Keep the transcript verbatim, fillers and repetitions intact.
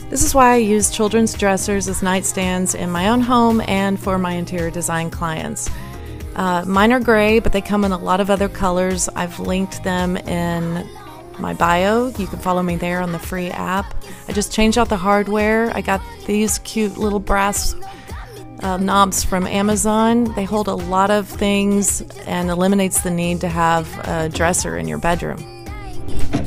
This is why I use children's dressers as nightstands in my own home and for my interior design clients. Uh, mine are gray, but they come in a lot of other colors. I've linked them in my bio. You can follow me there on the free app. I just changed out the hardware. I got these cute little brass uh, knobs from Amazon. They hold a lot of things and eliminates the need to have a dresser in your bedroom.